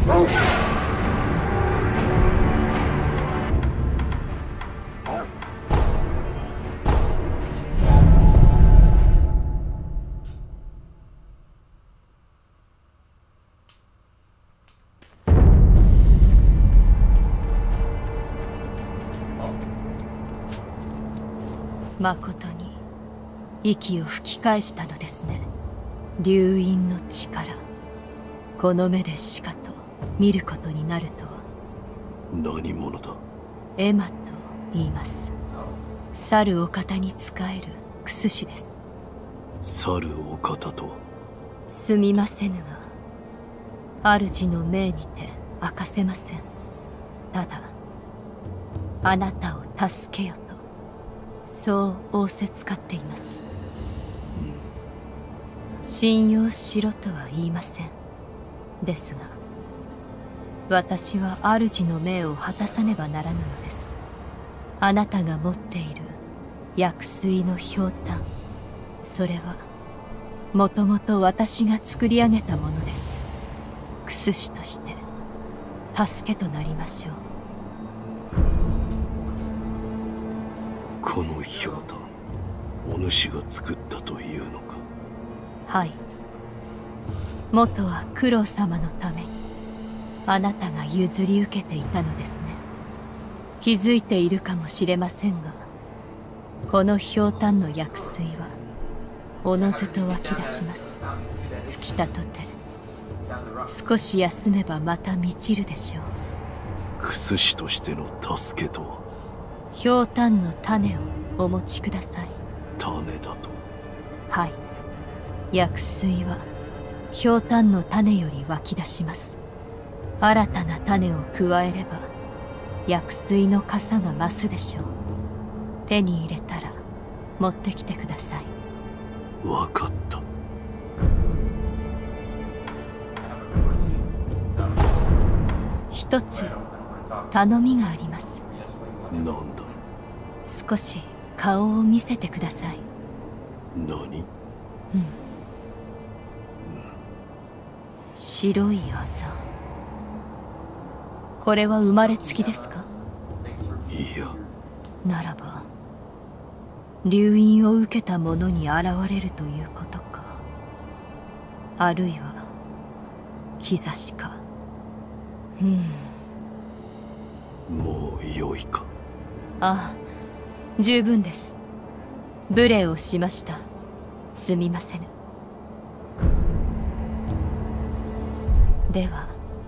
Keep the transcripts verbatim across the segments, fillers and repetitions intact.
まことに息を吹き返したのですね。流因の力、この目でしかと見ることになるとは。 何者だ？ エマと言います。猿お方に仕えるクス氏です。 猿お方とは？ すみませぬが、主の命にて明かせません。ただあなたを助けよと、そう仰せつかっています。信用しろとは言いません。ですが私は主の命を果たさねばならぬのです。あなたが持っている薬水のひょうたん、それはもともと私が作り上げたものです。クス氏として助けとなりましょう。 このひょうたん、お主が作ったというのか？ はい。元は九郎様のためにあなたが譲り受けていたのですね。気づいているかもしれませんが、このひょうたんの薬水はおのずと湧き出します。尽きたとて少し休めばまた満ちるでしょう。 クス氏としての助けとは？ ひょうたんの種をお持ちください。 種だと？ はい。薬水はひょうたんの種より湧き出します。新たな種を加えれば薬水の傘が増すでしょう。手に入れたら持ってきてください。 分かった。 一つ頼みがあります。 なんだ？ 少し顔を見せてください。 何？ うん。白いあざ。これは生まれつきですか？ いや。 ならば流因を受けた者に現れるということか。あるいは兆しか。うん。 もう良いか？ ああ、十分です。無礼をしました。すみませぬ。では。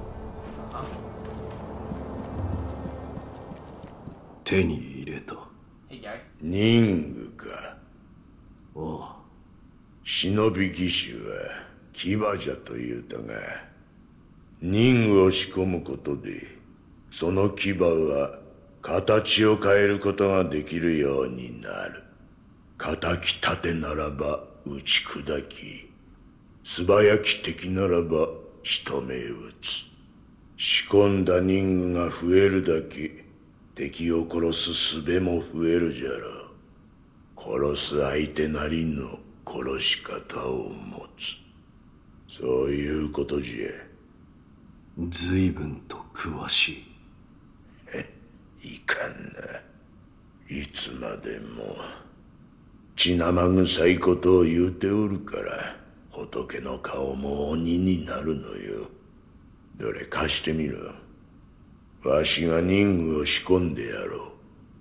手に入れた。 任具か。 ああ。 忍び義手は牙じゃと言うたが、任具を仕込むことでその牙は形を変えることができるようになる。敵盾ならば打ち砕き、素早き敵ならば仕留め撃つ。仕込んだ任具が増えるだけ敵を殺す術も増えるじゃろう。殺す相手なりの殺し方を持つ。そういうことじゃ。 随分と詳しい。 いかんな。いつまでも血生臭いことを言うておるから仏の顔も鬼になるのよ。どれ貸してみろ。わしが任具を仕込んでやろう。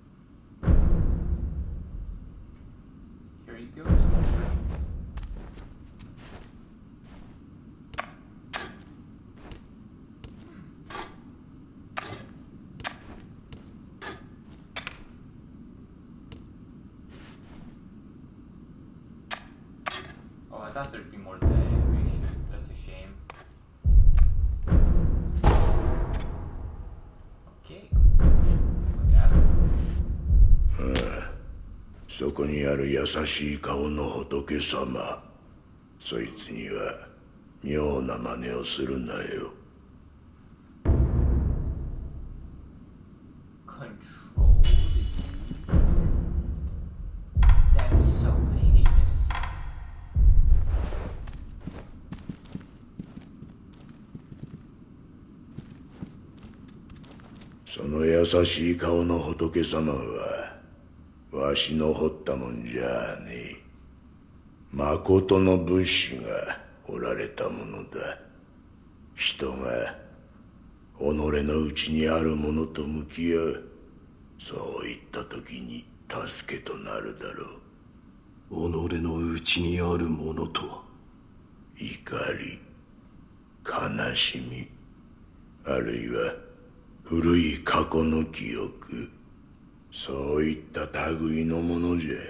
I thought there'd be more to that animation. That's a shame. Okay. Yeah. ああ、そこにある優しい顔の仏様、そいつには妙な真似をするなよ。 Control the user. That's so heinous. その優しい顔の仏様はわしの彫ったもんじゃねえ。誠の仏師が彫られたものだ。人が己の内にあるものと向き合う、そういった時に助けとなるだろう。 己の内にあるものとは、 怒り、悲しみ、あるいは古い過去の記憶、そういった類のものじゃ。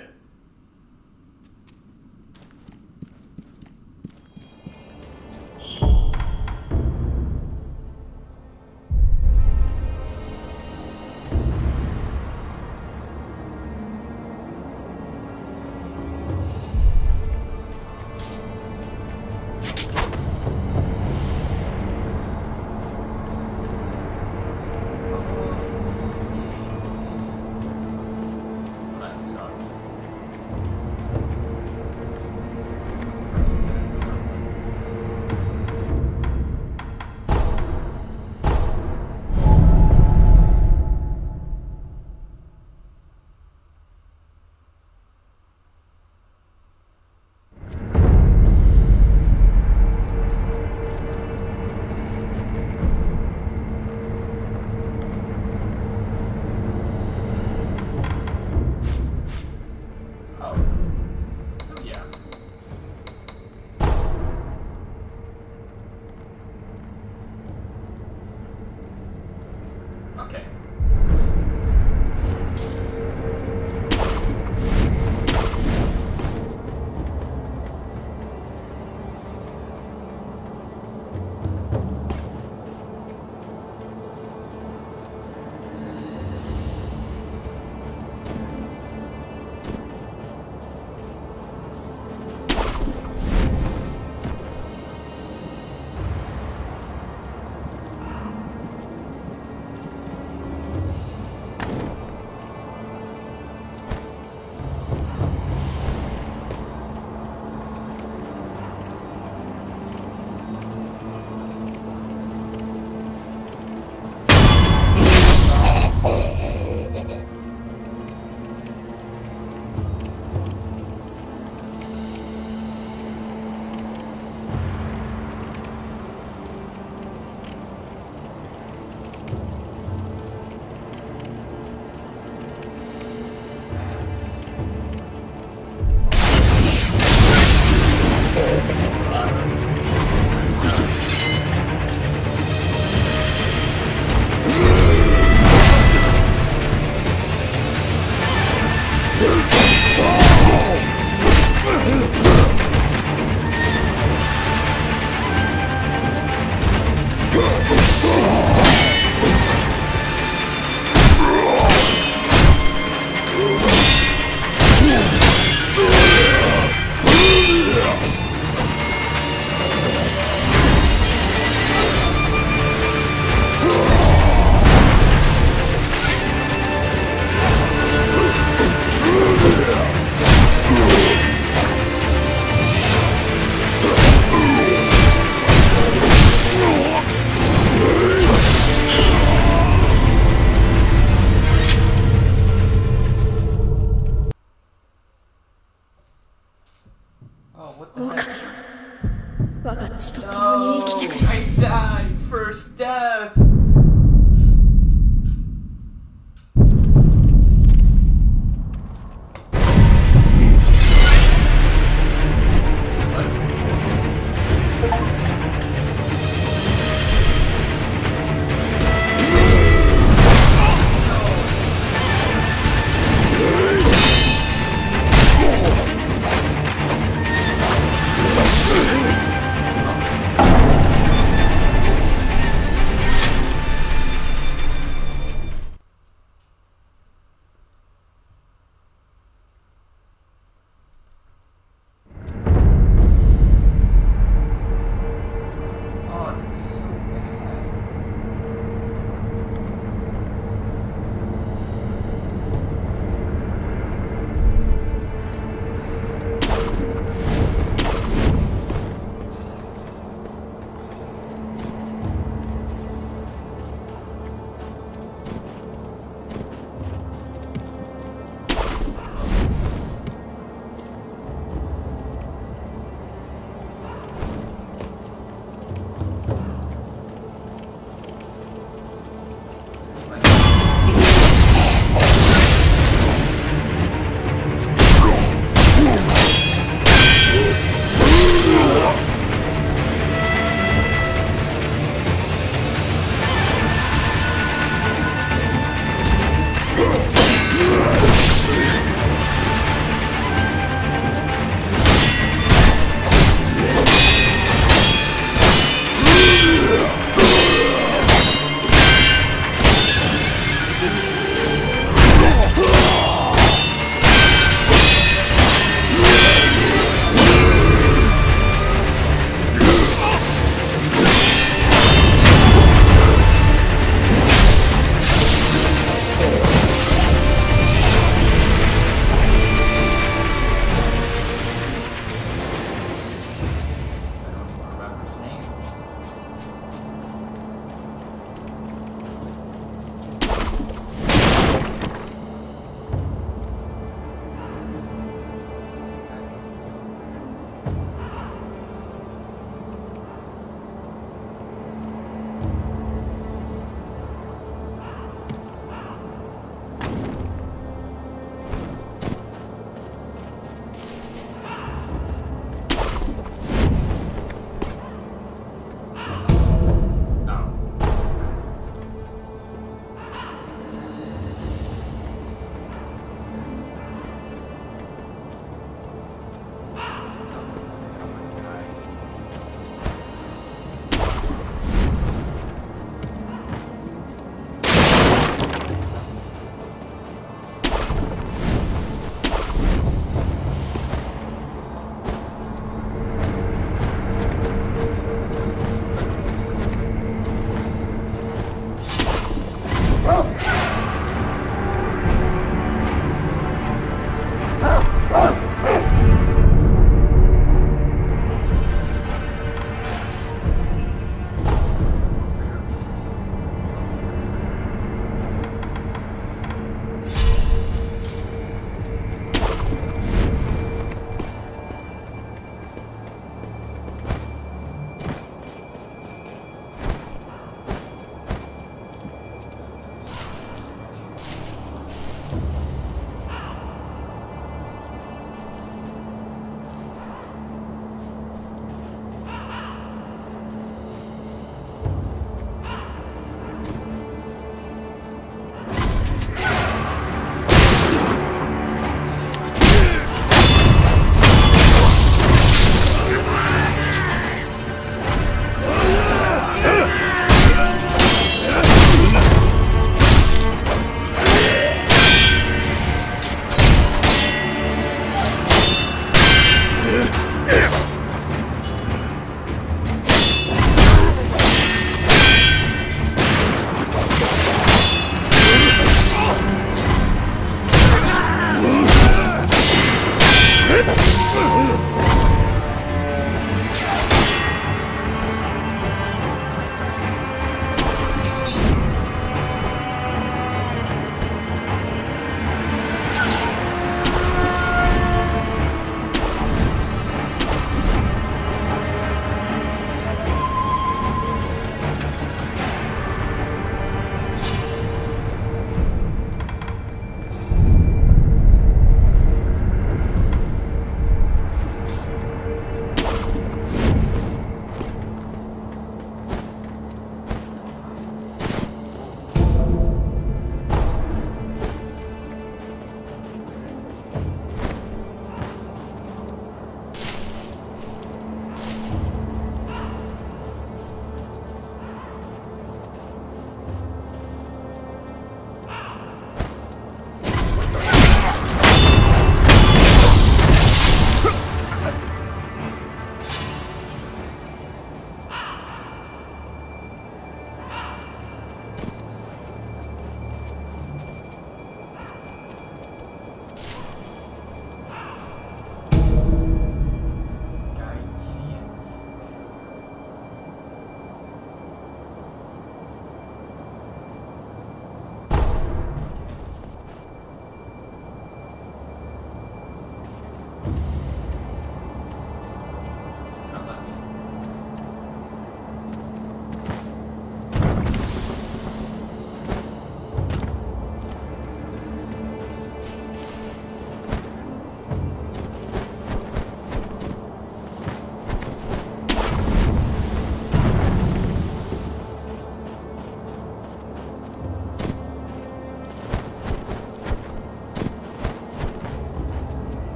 I died first death.